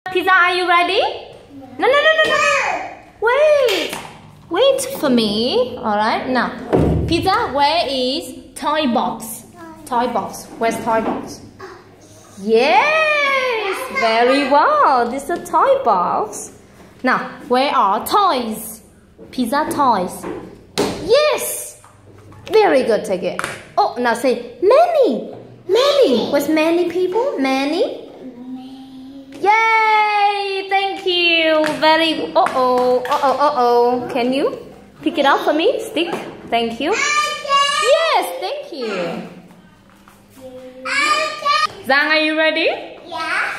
Pizza, are you ready? No, no, no, no, no. Wait. Wait for me. Alright, now. Pizza, where is toy box? Toy box. Where's toy box? Yes! Very well. This is a toy box. Now, where are toys? Pizza toys. Yes! Very good, take it. Oh, now say many. Many. Where's many people? Many? Yay! Thank you. Very. Uh-oh. Can you pick it up for me? Stick. Thank you. Yes, thank you. Zhang, are you ready? Yeah.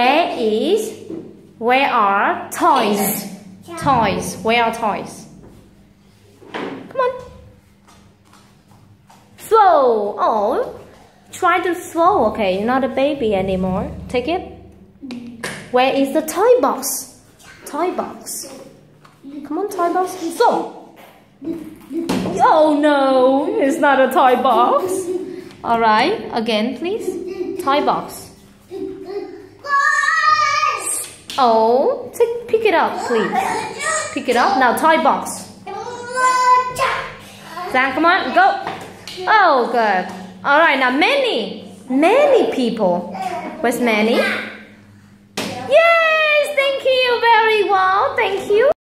Where are toys? Toys. Where are toys? Come on. Throw. Oh, try to throw. Okay, you're not a baby anymore. Take it. Where is the toy box? Toy box. Come on, toy box. Throw. Oh no, it's not a toy box. Alright, again please. Toy box. Oh, pick it up please. Pick it up. Now toy box. Zhang, come on, go. Oh, good. Alright, now many people. Where's many? Yes, thank you very well. Thank you.